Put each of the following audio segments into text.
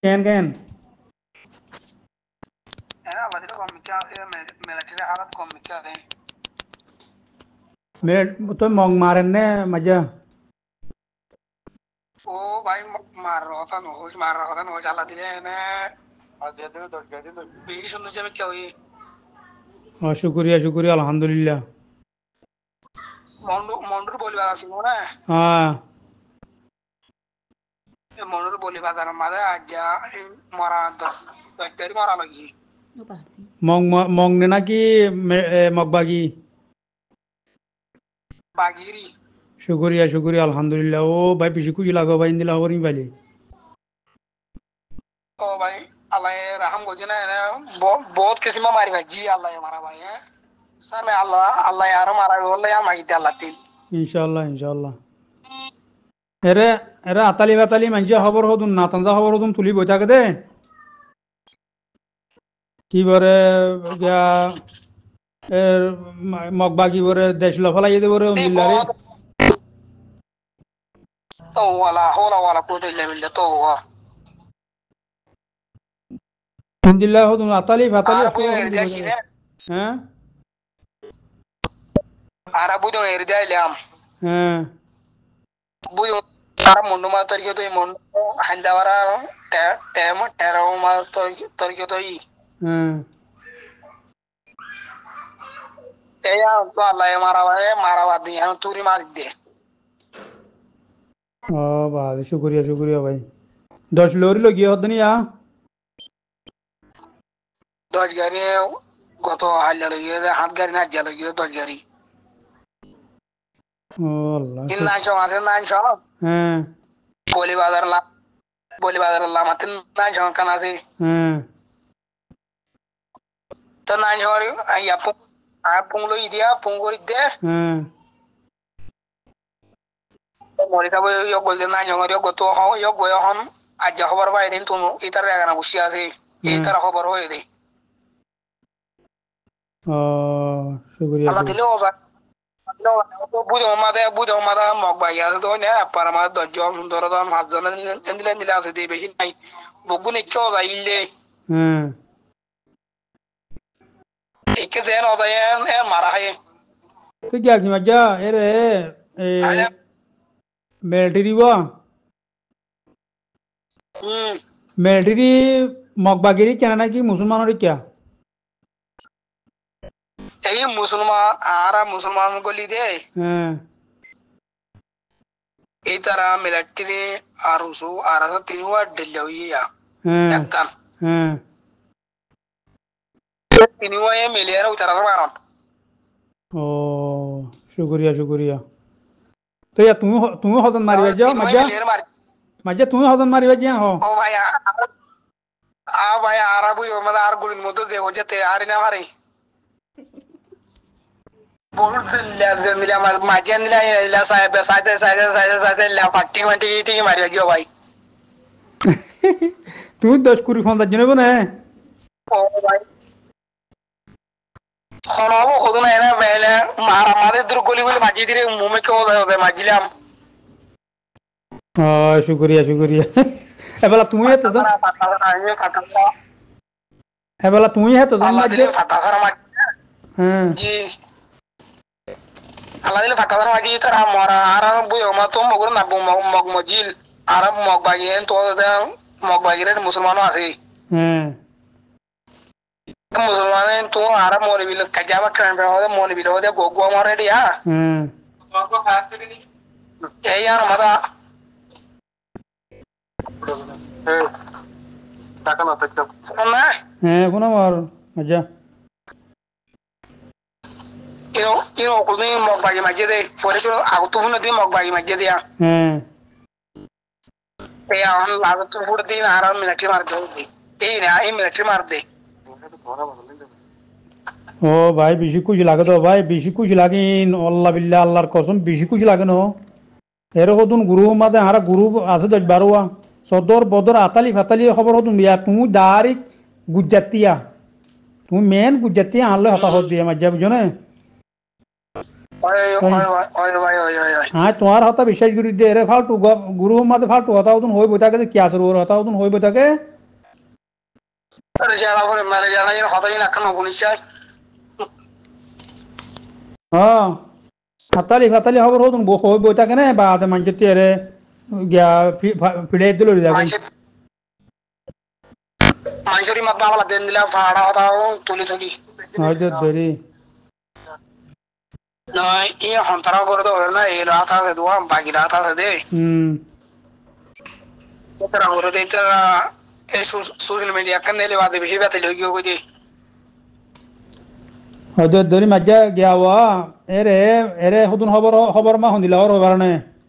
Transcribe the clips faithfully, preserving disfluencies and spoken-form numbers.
কেন কেন era la tira con mi casa me me la tira halat con mi casa मेरे तो मोंग मारन ने मजा ओ भाई मार रहा था नो मार रहा था नो चला दिले ने और दे दे तो दे दे बीड़ी सुन जब क्या हुई और शुक्रिया शुक्रिया अल्हम्दुलिल्लाह मोंडू मोंडू बोली बात सुनो ना हाँ ये मोंडू बोली बात करना मारे आज जा मारा दस तो तेरी मारा लगी मोंग मोंग ने ना कि मकबागी बागिरी शुक्रिया शुक्रिया अल्हम्दुलिल्लाह ओ भाई पीछे कुछ लागो भाई इंदिला और नहीं वाली ओ भाई अल्लाह रहम को जना है बहुत बहुत किस्म मारी भाई जी अल्लाह हमारा भाई है सर मैं अल्लाह अल्लाह यार हमारा बोल या मांगी थी अल्लाह तीन इंशाल्लाह इंशाल्लाह এরে এরে আতালি বাতালি মানুষে খবর হতুন না তানজা খবর হতুন তুলি বই থাকে দে কি বরে গিয়া এর মগবা কি বরে দেশ লফালাই দে বরে ती উন্দিল্লারে बहुत तो वाला होला वाला कोई ले मिल तो हुआ উন্দিল্লা হতুন আতালি ফাতালি आरा খবর बुझो হতুন हेर তুলি दिया বই থাকে सीने হ্যাঁ आरा बुझो हेर दिया लियाम হ্যাঁ बुझो आरा मुंडू मा तरीके तो ये मुंडू हंदावरा टे टेम टेरो मा तो तरीके तो ही হ্যাঁ ते या तो अल्लाह मारा वाले मारा वादी है तूरी मार दे ও ভাই শুক্রিয়া শুক্রিয়া ভাই দশ লোরি লগিয়ে হদনি আ दस गाड़ी गतो हाल लगी है हाथ गाड़ी ना जल लगी है दस गाड़ी ও আল্লাহ इन ना चो आते ना चो হ্যাঁ बोली बाजार ला बोली बाजार ला मत ना चो कना से হ্যাঁ तो ना चो या पुंग आ पुंग लो इदिया पुंग को इदे হ্যাঁ मोरी का वो यो गोल्डन ना चो यो गतो हो यो गोयो हम आज खबर पाए दिन तुम इतर रहेगा ना उसी आसे হ্যাঁ इतर खबर हो ये ও শুক্রিয়া अल्लाह दिलो होगा no तो बुझो मादे बुझो मादा मग बाया तो ने पर मा दज्जो सुंदर तो हाथ जन इंदिले इंदिले आसे दे बेही नाही बगुन क्यों दा इल्ले হ্যাঁ एक देन होता है मारा है তো কি কি মজা এরে এ आले মিলিটারি বা हम्म মিলিটারি মগবাগিরি কেন নাকি মুসলমানের কিয়া यही मुसलमान आरा मुसलमान को ली दे হ্যাঁ এই তারা মিলিটারি আর উসু আর তো তিনওয়া দিল্লি হইয়া হ্যাঁ একখান হ্যাঁ তিনওয়া এ মিলিয়ার উতারা মারন ও শুক্রিয়া শুক্রিয়া তো ইয়া তুমি তুমি হজন মারিবা যাও তিনওয়া মজা মিলিয়ার মার মজা তুমি হজন মারিবা যা হ ও ভাই আ ভাই আরা বুই মানে আর গুলির মতো দেব যেতে আর না মারে बोल दिल्या दिल्या माझ्या दिल्या साहेब साहेब साहेब साहेब साहेब फाटी माटी टी मारिया गयो भाई তুমি দশ কুড়ি ফোন জানব না ও ভাই খনাবো খোদ না এনে বেলে মার আমাদের দূর গলি গলি মাঝি দিলে মুমে কেউ হবে মাঝিলাম ও শুক্রিয়া শুক্রিয়া এবেলা তুমি হেতো তো এবেলা তুমি হেতো তো আল্লাহ মাঝে দিলে ফাটা সারা মাঝি হ্যাঁ জি আল্লাহ দিলে ফাটা সারা মাঝি তারা মরা আর বুই ওমা তো মগুর না মগ মজিল আর মগ বাগিয়ে তো মগ বাগিরে মুসলমানও আছে হ্যাঁ मुसलमान तो आरा मोने बिलो कजावा करन पे होदे मोने बिलो होदे गोगो मारे दिया হ্যাঁ गोगो खास के नहीं ए यार मदा ए टाका ना तक ना হ্যাঁ কোন আমার মজা इनो इनो को नहीं मग बागी मजे दे फॉरेस्ट आउ तो न दे मग बागी मजे दे হ্যাঁ ए यार लाग तो फुड़ दिन आरा मिलिट्री मार दे ए ना ए मिलिट्री मार दे ও ভাই বেশি খুশি লাগে তো ভাই বেশি খুশি লাগে আল্লাহ বিল্লাহ আল্লাহর কসম বেশি খুশি লাগে না এর হতুন গুরু মাদে হারা গুরু আছে দশ বারোয়া সদর বদর আতালি ফাতালি খবর হতুন বিয়া তুমি দারিক গুজরাতিয়া তুমি মেন গুজরাতিয়া আনলে হতা হত দিয়ে মজা বুঝো না ওই ওই ওই ওই ওই ওই ওই হ্যাঁ তোমার হতা বিশ্বাস করি দে এরে ফালতু গুরু মাঝে ফালতু হতা হতুন হই বইতাকে কি আসর ওর হতা হতুন হই বইতাকে আরে যারা করে মারে যারা যেন কথা যেন আকান পুলিশাই হ্যাঁ হাতালি ফাতালি খবর হতুন বো হই বইতাকে না বা আদে মানছে তেরে গিয়া ফিড়ে দিল যাবে মানুষেরই মাত বাংলা দেন দিলা ভাড়া হতাও তুলি তুলি হয়তো ধরি নয় ই হন্তরা করে তো না এই রাত আছে দোয়া বাকি রাত আছে দে হুম তোরা করে দে তোরা এই সোশ্যাল মিডিয়া কান নেলে বাদে বেশি বাতে লগিও কই দে হয়তো ধরি মাজ্জা গিয়া ওয়া এরে এরে হতুন খবর খবর মা হন্দিলা ওর কারণে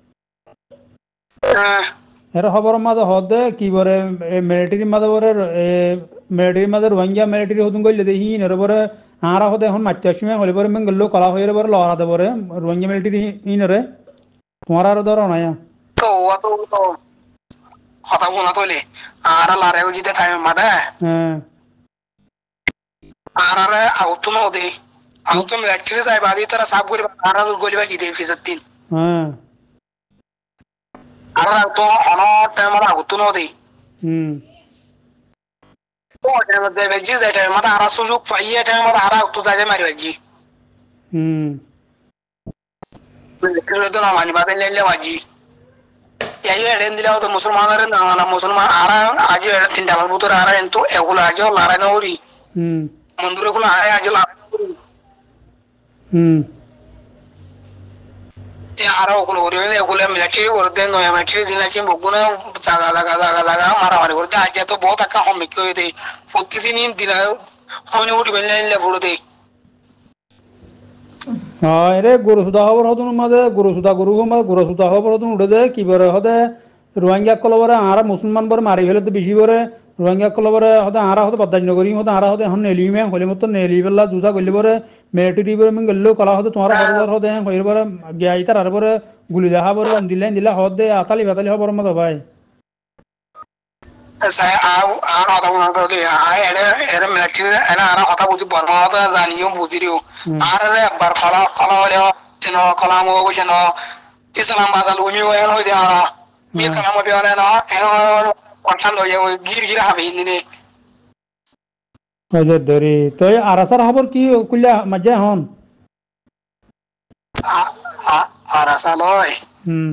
হ্যাঁ এর খবর মাঝে হদে কি বলে মিলিটারির মাঝে বলে মিলিটারির মাঝে রোহিঙ্গা মিলিটারি হতুন কইলে দেখি এর পরে আরা হদে এখন মাত্যার সময় হলে পরে মেঙ্গল কলা হয়ে পরে লড়া দে পরে রোহিঙ্গা মিলিটারি ইনরে তোমার আর ধরো না তো ও তো কথা বলা তোলে আর লারে জিতে টাইম মাদা হ্যাঁ আর আর আউট নো দে আউট নো অ্যাকচুয়ালি যাই বাদি তারা সাব করে আর আর গলিবা জিতে ফিসত তিন হ্যাঁ আর তো অন টাইম আর আউট নো দে হুম ও টাইম দে বেজি যাই টাইম আর আর সুযোগ পাইয়ে টাইম আর আর আউট যাবে মারি বাজি হুম করে তো না মানি বাবে লেলে বাজি এই এডেন দিলাও তো মুসলমানের না মুসলমান আর আজ তিনটা আমার ভিতরে আর কিন্তু এগুলো আজ লড়াই না করি হুম মন্দিরে গুলো আয় আজ লড়াই না করি হুম তে আর ওগুলো করি এগুলো মিলিটারি করতে নয় মিলিটারি দিন আছে বগুনা জায়গা জায়গা জায়গা জায়গা মারামারি করতে আজ তো বহুত একটা হমিক হয়ে দেয় প্রতিদিনই দিন হয়নি উঠি বেলে বড় দেয় হ্যাঁ এরে গরু সুদা খবর হতুন মাঝে গরু সুদা গরু মাঝে গরু সুদা খবর হতুন উঠে দে কি বলে হদে রোহিঙ্গা কলবরে আর মুসলমান বরে মারি ফেলে তো বেশি বরে রোহিঙ্গা কলবরে হদে আরা হদে বদাজ নগরী হদে আরা হদে এখন নেলি মে হলে মতো নেলি বেলা জুদা গলি বরে মিলিটারি বরে মিং গেলো কলা হদে তোমার খবর হদে হইর বরে গিয়া ইতার আর বরে গুলি দেখা বরে দিলে দিলা হদে আতালি বাতালি খবর মতো ভাই saya aku aku kata pun aku lagi aku ada ada militer ada ada kata butuh barang kata zaniyo butuh ada bar kala kala oleh cina kala mau aku cina Islam bahasa lumi orang itu dia ada dia kala mau dia ada yang kontan doa yang gir gir habis ini হজর ধরি তো আরাসার খবর কি কুল্লা মজা হন ada saloi হুম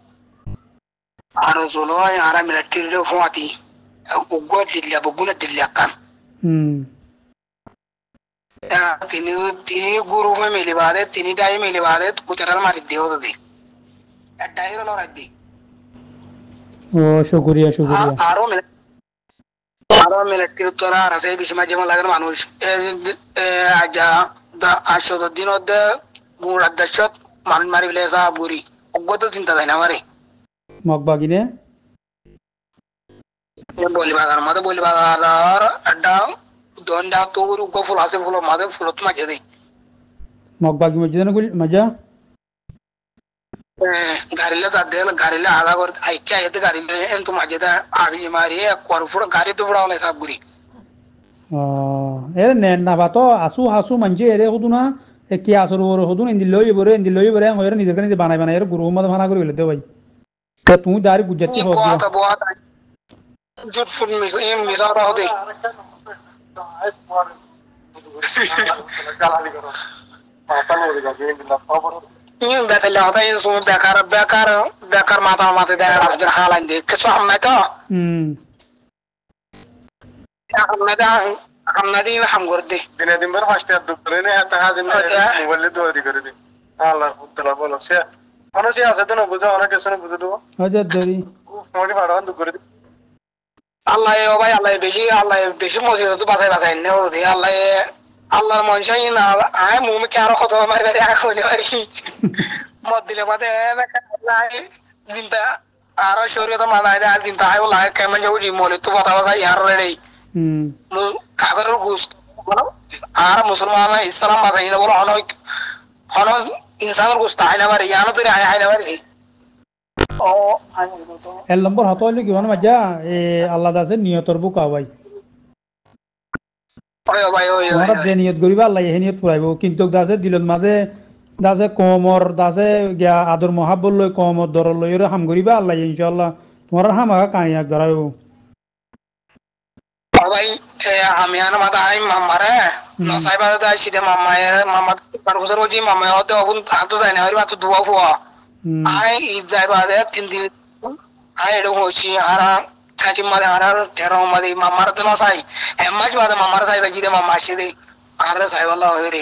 ada saloi ada militer itu fuati Ugo dilia buguna dilia kan. হুম Ya tini tini guru में मिले बारे tini die मिले बारे कुचराल मारी दियो तो दे. डाई रो लड़ा दी. ও শুকরিয়া শুকরিয়া आरो मिले आरो मिले कि तोरा रसे बिस्मा जेमा लगन मानुष आजा दा आशो द दिन ओद गुड़ा दशत मान मारी ले सा बुरी. उगो तो चिंता देना मारे. মগবাগিনে ये बोली बाजार माते बोली बाजार और अड्डा दोन डा तो उनको फुला से फुलो माते फुलो तो मजे दे মগবাগি মসজিদে না কুল মজা गाड़ीला जाते गाड़ीला आधा कर ऐक्या येते गाड़ीला एन तो मजे दा आवी मारी कोर फुड गाड़ी तो फुडावले साब गुरी এরে নে না বাতো আসু হাসু মানছে এরে হদু না কি আসর ওর হদু ইন্দিলই বরে ইন্দিলই বরে হয়রে নিজের কাছে বানাই বানাই এর গুরু মত ভানা করে ফেলতে ভাই তো তুই দাঁড়ি গুজরাতি হোক बहुत बहुत जुट फुड मिस ये मिसा रहा होते ये बेटे लाता है सो बेकार बेकार बेकार माता माते दे रहा है हालां दे किसो हम ना तो হুম हम ना दा हम ना दी हम कर दे दिन दिन भर फास्ट है दुसरे ने आता है दिन मोबाइल ले दो दी कर दे আল্লাহ তাআলা বলো সে মানুষ আছে তো না বুঝা অনেক কিছু না বুঝে দেবো হজর ধরি মোটি ভাড়া দু করে দিই আল্লাহ ও ভাই আল্লাহ বেশি আল্লাহ বেশি মসজিদ তো বাসায় বাসায় নে ও দে আল্লাহ আল্লাহর মনসাই না আয় মুমে কি আরো কত মারি মারি এখন মারি মত দিলে মাতে আল্লাহ জিনটা আরো শরীয়ত মানায় না জিনটা আয় ওলা কেমন যাও জি মলে তো কথা কথা ইয়ার রে হুম কাবের গুস আর মুসলমান ইসলাম বাসাই না বলো হন হন ইনসানের গুস্তা হয় না মারি ইয়ানো তো আয় হয় না মারি ও এক নম্বর হতো হইলে কি মানে মজা এ আল্লাহ দাসে নিয়তর বুকা ভাই ওই ভাই ওই তোমরা যে নিয়ত করিবা আল্লাহ এই নিয়ত পুরাইব কিন্তু দাসে দিলত মাঝে দাসে কমর দাসে গিয়া আদর মহাব্বল লই কমর দর লই এর হাম করিবা আল্লাহ ইনশাআল্লাহ তোমার হামা কাইয়া গরায়ও ভাই আমি আনা মাথা আই মামারে নসাই বাদা দা সিদে মামায়ে মামা পার বছর ওজি মামা হতে অগুন হাত যায় না হইবা তো দুয়া ফুয়া আই ই যাই বাদে তিন দিন আই এডো হইছি আরা থাকি মারে আরা তেরো মারে মামার তো নসাই এমাজ বাদে মামার সাই বাজি দে মামা সিদে আরে সাই ওয়াল্লাহ হইরে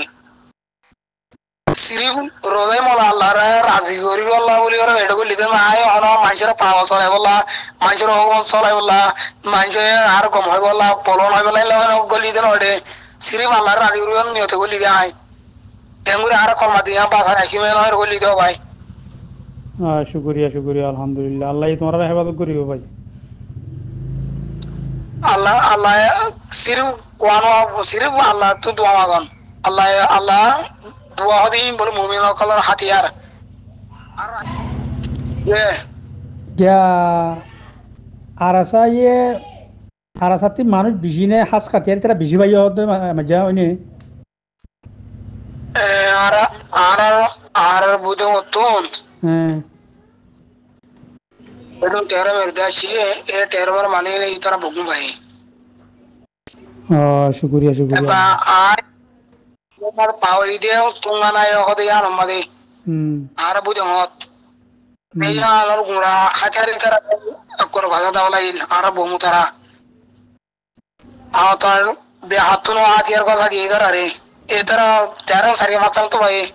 সিরিফ রোদে মোলা আল্লাহ রে রাজি করি আল্লাহ বলি করে এডো কলি দে আই অন মানুষের পাওয়া চলে বলা মানুষের হক চলে বলা মানুষে আর কম হয় বলা পলন হয় বলা এলা গলি দে নডে সিরিফ আল্লাহ রাজি করি নিয়তে গলি দে আই তেমুরে আর কমা দিয়া বাধা রাখি মে নয় গলি দে ভাই আহ শুকরিয়া শুকরিয়া আলহামদুলিল্লাহ আল্লাহ তোমার হেফাজত করিব ভাই Allah Allah siru wano siru Allah tu dua magan Allah Allah dua hadi bol mumin kalar hatiyar ye গিয়া আরাসা ইয়ে আরাসাতি মানুষ বেশি নে হাস কাটিয়ার তারা বেশি ভাই হতে মজা হয়নি ara ara ara budon otun হ্যাঁ edon tera merda shiye e tera mar mane ei tara bogun bhai আহ শুকরিয়া শুকরিয়া ba ai mar pawi de tungana yo hode ya namade হুম ara budon hot ei alar gura hatari tara akor bhaga dawla il ara bomu tara আওতার বে হাতুনো হাতিয়ার কথা দিয়ে করে এ তারা তেরো সারি মাছাল তো ভাই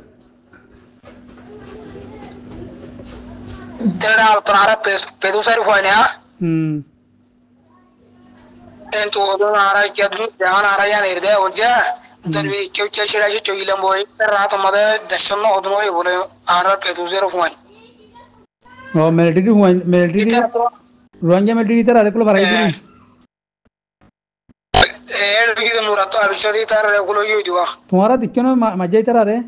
তেরা তোরা পেদু সারি হয় না হুম en to do ara ke du jahan ara ya nirde oja যদি কেউ কেউ সেটা এসে চইলাম বই রাত আমাদের দেড়শো না অদন হয়ে বলে ara পেদু zero point ও মিলিটারি হুয়াই মিলিটারি রোহিঙ্গা মিলিটারি তারা আরেকগুলো বাড়াই দিবি এর দিকে মুরাত আবিষ্কারই তার এগুলো ইয়ে দিবা তোমারা দিকে না মাঝাই তারা রে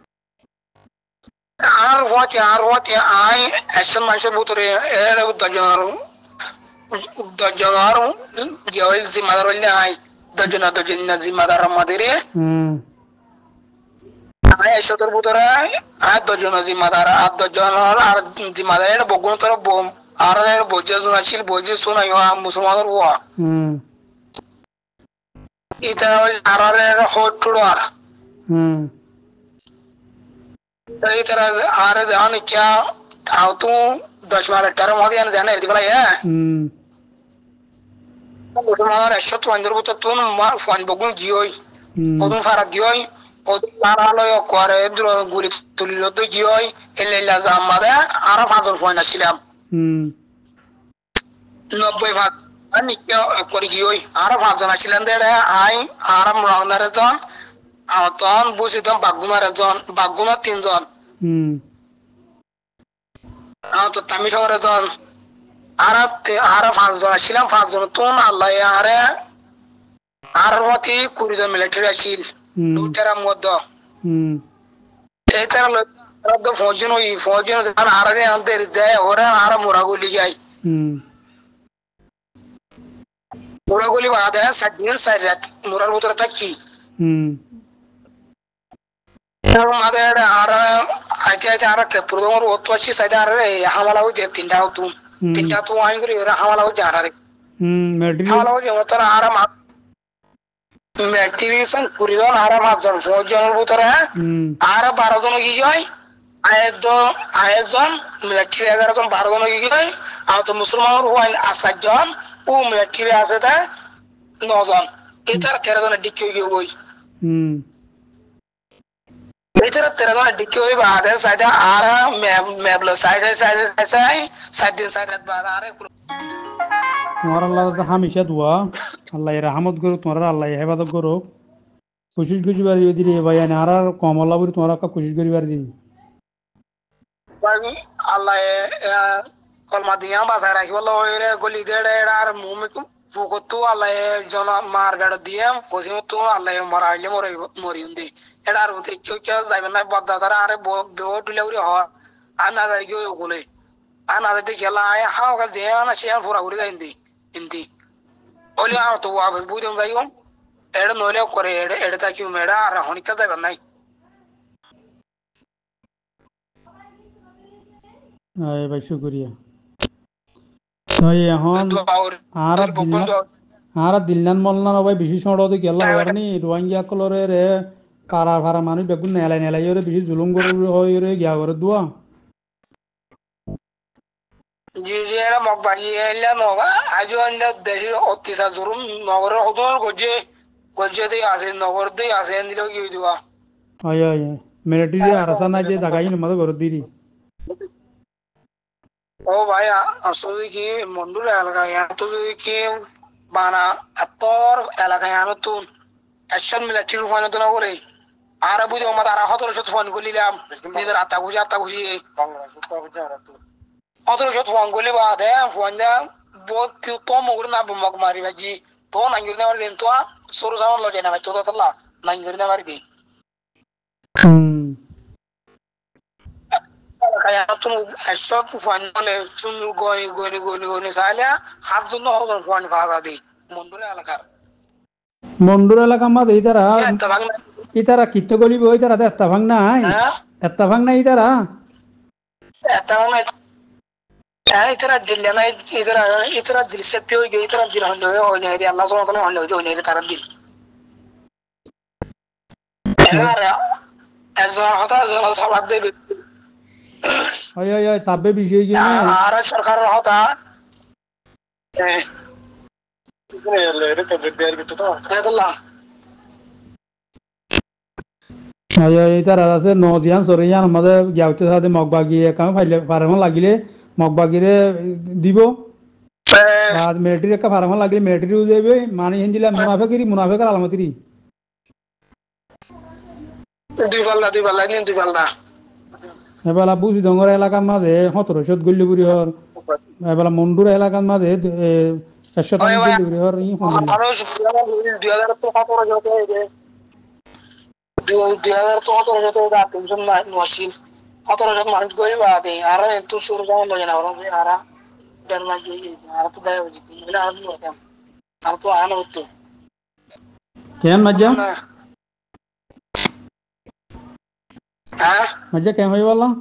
আর হতে আর হতে আই এসন মাসে ভিতরে এর দজন দজন আর গিয়ে জিম্মাদার হইলে আই দজন দজন না জিম্মাদার আমাদের হুম আই এসতর ভিতরে আই দজন জিম্মাদার আর দজন আর জিম্মাদার এর বগুন তোর বম আর এর বজে জুনাছিল বজে শোনাই মুসলমানের ওয়া হুম এটা ওই আর এর হটুড়া হুম এই তারা আর জান क्या আও তু দশ মাস টার মধ্যে জানা জানা এদি বলা হ্যাঁ হুম মুসলমানের একশো চুয়ান্ন বছর তুন ফান বগুন জিওই হুম বগুন ফারা জিওই কত লারালয় করে দ্র গুলি তুলিল তো জিওই এলেলা জামাদা আর ফাজল ফান আসিলাম হুম নব্বই ভাগ আমি কে করে জিওই আর ফাজল আসিলাম দেড়ে আই আর মরনারে জন আতন বুঝিতাম বাগুনারে জন বাগুনা তিনজন হুম আ তো তামি শহরে জন আর আর পাঁচজন আসছিলাম পাঁচজন তো আল্লাহ আরে আর মতি কুড়ি জন মিলিটারি আসছিল দুটার মধ্যে হুম এই তার লোক ফৌজন ওই ফৌজন আর আরে আনতে দেয় ওরা আর মোরাগুলি যাই হুম মোরাগুলি বাদে সাদিন সাইড মোরার ভিতরে থাকি হুম মাদে আর আইতে আইতে আর কে প্রথম ওতোছি সাইড আর হামলা হচ্ছে তিনটা হতো তিনটা তো আইন করে হামলা হচ্ছে আর হুম মিলিটারি হামলা হচ্ছে তোর আর ম্যাট্রিকশন কুড়িজন আর পাঁচজন ফৌজনের ভিতরে আর বারো জন কি যায় আয়োজন আয়োজন মিলিটারি এগারো জন বারো জন কি যায় আর তো মুসলমানের হওয়াই আসার জন ও মিলিটারি আছে তা নজন এটার তেরো জনের ডিক্কি হয়ে গই হুম এটার তেরো জনের ডিক্কি হয়ে বাদে সাইডে আর ম্যাবলো সাই সাই সাই সাই সাই সাত দিন সাইড রাত বাদ আর তোমার আল্লাহ কাছে হামেশা দোয়া আল্লাহ রহমত করুক তোমার আল্লাহ হেফাজত করুক কোশিশ করিবার দিদি ভাই আর আর কম আল্লাহ বলি তোমার কোশিশ করিবার দিদি আল্লাহ কলমা দিয়া বাসায় রাখিব লইরে গলি দেড়ে আর মুমি ফুকতো আল্লাহ জন মার গাড় দিয়ে পশ্চিম তো আল্লাহ মরাইলে মরে মরিম দি এটার ভিতরে কেউ কেউ যাইবে না বদা তারা আরে বেও ডুলে উড়ে হওয়া আর না যাই কেউ ওগুলো আর না যাইতে খেলা আয় হাও কাল যে না সে ফুরা ঘুরে যাই ইন্দি ইন্দি ওলি আর তো বুঝলাম যাই এটা নইলেও করে এটা এটা কি মেয়েরা আর হনিকা যাবে নাই এই ভাই শুক্রিয়া তো এখন আরা দিল্লা আরা দিল্লান মল্লান ভাই বেশি সময় গেল হওয়ারনি রোহিঙ্গা কলরে রে পাড়া ফাড়া মানুষ বেগুন নেলাই নেলাই ওরে বেশি জুলুম করে হয়ে রে গিয়া করে দোয়া জি জি এরা মগ বাড়িয়ে এলে নগা আজও আনলে বেশি অত্যাচার জরুম নগরের হদর গজে গজে দিয়ে আসে নগর দিয়ে আসে দিলেও কি দিবা আয় আয় মিলিটারি আরসা নাই যে জায়গায় মতো করে দিরি ও ভাই আসলে কি মন্ডুর এলাকা এত কি বানা এতর এলাকায় আনো তো একশন মিলিটারি ফোন তো না করে আর বুঝো আমার আর সতেরোশো ফোন করলাম নিজের আত্মা খুশি আত্মা খুশি সতেরোশো ফোন করলে বা দে ফোন দে বহুত তো মগুর না মগ মারি ভাজি তো নাঙ্গির না মারি তো সরু সামান লজে না ভাই তো তাল্লা নাঙ্গির না মারি দি kayak tuh esok tuan oleh sunu goni goni goni goni saya hat sunu orang tuan faga di mundur elaka মন্ডুর এলাকা মাঝে ইতারা ইতারা কিত্ত গলিব ইতারা এত্তা ভাঙ নাই এত্তা ভাঙ নাই ইতারা এত্তা ভাঙ নাই হ্যাঁ ইতারা দিল্লি নাই ইতারা ইতারা দিল সে পিও গই ইতারা দিল হন্ড হয়ে নাই রে আল্লাহ সুবহানাহু ওয়া তাআলা হন্ড হয়ে নাই রে তারা দিল এরা এজা হতা এজা সালাত দেবে আয় আয় আয় তাবে বিষয় কি না আর সরকারের হতা হ্যাঁ লেরে তো বের বিতে তো আল্লাহ আয় আয় তারা আছে নদিয়ান সরিয়ান আমাদের যাওতে সাথে মগবাগি কাম ফাইলে ফার্ম লাগিলে মগবাগিরে দিব আর মিলিটারি একটা ফার্ম লাগিলে মিলিটারিও দেবে মানে হিন্দিলা মুনাফিকরি মুনাফিকের আলামতরি দুই পাল্লা দুই পাল্লা নিন দুই পাল্লা এবেলা বুঝি ডঙ্গর এলাকার মাঝে সতেরোশো গল্লিপুরি হর এবেলা মন্ডুর এলাকার মাঝে একশো টাকা গল্লিপুরি হর ই দুই হাজার তো সতেরো যত হয়েছে দুই হাজার তো সতেরো যত তিনশো নশি সতেরো যত মানুষ গরিব আছে আর একটু শুরু যেমন লজে না ওরা আর দেড় মাস আর তো দেয় আর তো আনা হতো কেন মজ্জা হ্যাঁ মজ্জা কেন হয়ে বললাম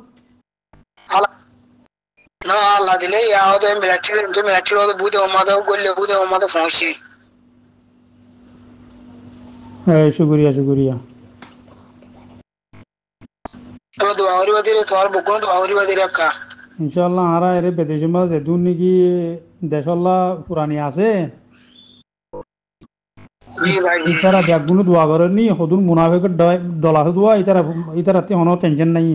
না আল্লাহ দিলে ಯಾವುದು ಮಿಲಿಟರಿ ಉಂಟು ಮಿಲಿಟರಿ ಹೋದ ಬೂದೆ ಒಮ್ಮದ ಗೊಲ್ಲೆ ಬೂದೆ ಒಮ್ಮದ ಫೋನ್ಸಿ এই শুকরিয়া শুকরিয়া তো দুয়ারি বাদিরে তোর বকুন দুয়ারি বাদিরে কা ইনশাআল্লাহ আরা এর বিদেশে মাঝে দুনি কি দেশাল্লাহ পুরানি আছে জি ভাই ইতারা ব্যাগুনো দোয়া করেনি হদুন মুনাফিকের ডলা দোয়া ইতারা ইতারা তে কোনো টেনশন নাই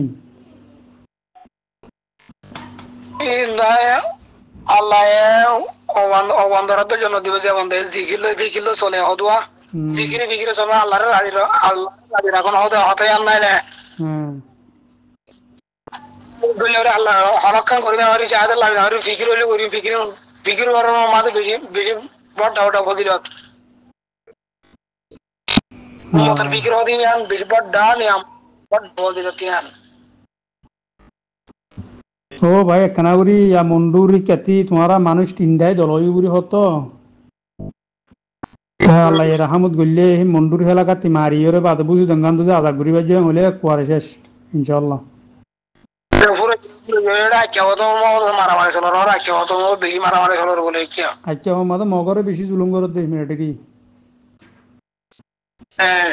আল্লাহ ওয়ান ওয়ান দরাত জন্য দিবে যে বন্ধে জিকিলো জিকিলো চলে হদুয়া জিকিরে জিকিরে চলে আল্লাহর রাজি আল্লাহ রাজি রাখুন হদে হতে আর নাই না হুম বললে আল্লাহ হরক্ষণ করে দেওয়ার চাহাদা লাগে আর ফিকির হলে করি ফিকির ফিকির করার মাঝে বেশি বেশি বড় ডাউটা বদিলত মতন ফিকির হদি আন বেশি বড় ডা নিয়াম বড় বদিলত ইয়ান ও ভাই কানাগুরি ইয়া মন্ডুরি কেতি তোমারা মানুষ তিনটাই দলই বুড়ি হতো আল্লাহ রাহমত গল্লে মন্ডুর এলাকাতে মারি ওরে বাদ বুঝি দঙ্গান দুধে আদা ঘুরি বাজে হলে কুয়ারে শেষ ইনশাআল্লাহ মারামারি চলো রাখি হতো বেশি মারামারি চলো বলে কি আচ্ছা মাদা মগরে বেশি জুলুম করে দে মিলিটারি হ্যাঁ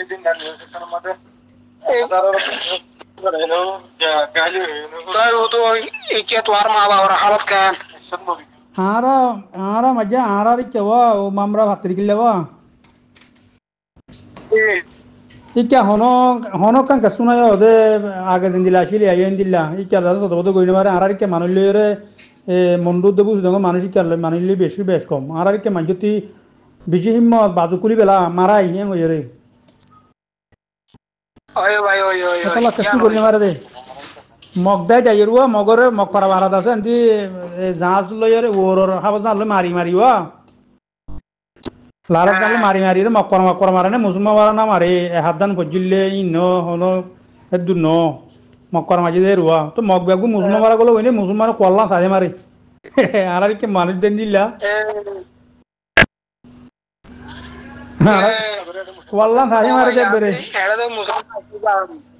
তোমার মা বাবার হালত কেন আরা আরা মজা আরা রিকেবা ও মামরা ভাতরি কিলেবা ইকা হনো হনো কান কাসুনা ওদে আগে জিন্দিলা আসিলি আইন দিলা ইকা দাদা সদ বদ গইনে মারে আরা রিকে মানুললে এ মন্ডু দেবু দঙ্গ মানুষ কাল মানুললে বেশি বেশ কম আরা রিকে মানজতি বেশি হিম্মত বাজুকুলি বেলা মারা ইয়ে হইরে ওই ভাই ওই ওই তাহলে কাসু গইনে মারে দে মগদাই যাইরুয়া মগরে মকরা মারা আছে এন্দি জাহাজ লইরে ওরর হাবজান লই মারি মারিওয়া লারাত গালে মারি মারি রে মকরা মকরা মারানে মুসলমান মারা না মারে হাদান ফজিলে ইন হনো এদু ন মকরা মাজি দে রুয়া তো মগ বেগু মুসলমান মারা গলো ওইনে মুসলমান কল্লা সাজে মারে আরার কি মানুষ দেন দিলা কল্লা সাজে মারে দে বেরে এড়া দে মুসলমান